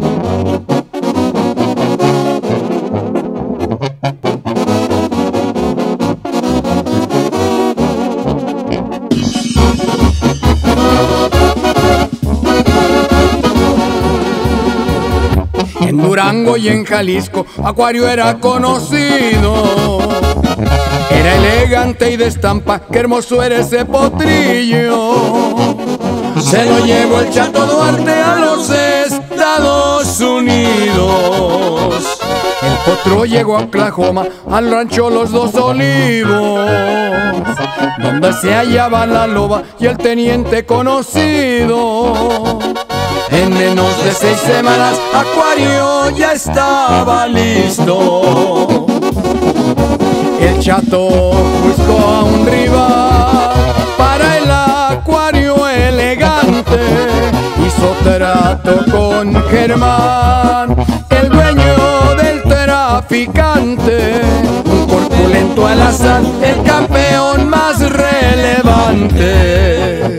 En Durango y en Jalisco, Acuario era conocido. Era elegante y de estampa, qué hermoso era ese potrillo. Se lo llevó el Chato Duarte a los Estados Unidos. El potro llegó a Oklahoma, al rancho Los Dos Olivos, donde se hallaba la loba y el teniente conocido. En menos de 6 semanas, Acuario ya estaba listo. El Chato buscó a un rival para el Acuario elegante. Hizo trato con Germán, el dueño del traficante. Un corpulento alazán, el campeón más relevante.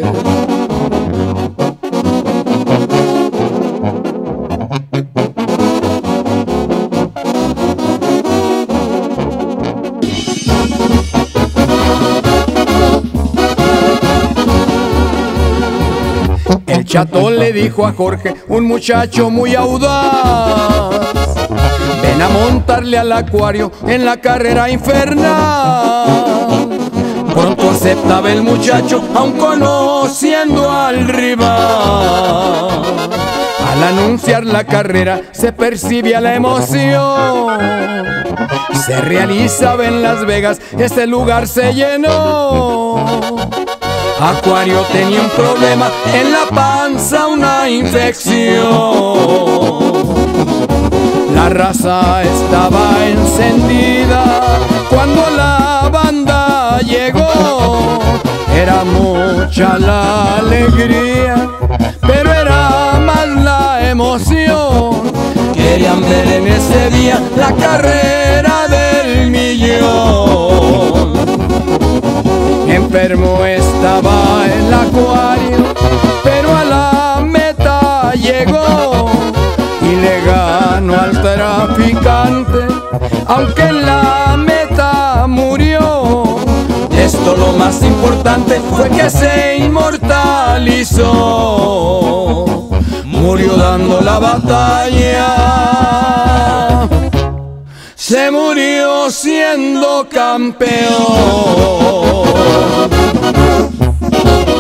El Chato le dijo a Jorge, un muchacho muy audaz: ven a montarle al Acuario en la carrera infernal. Pronto aceptaba el muchacho, aun conociendo al rival. Al anunciar la carrera se percibía la emoción. Se realizaba en Las Vegas, este lugar se llenó. Acuario tenía un problema en la panza, una infección. La raza estaba encendida cuando la banda llegó. Era mucha la alegría, pero era más la emoción. Querían ver en ese día la carrera del millón. Enfermo estaba el Acuario, pero a la meta llegó y le ganó al traficante, aunque en la meta murió. Esto lo más importante fue que se inmortalizó. Murió dando la batalla, se murió siendo campeón.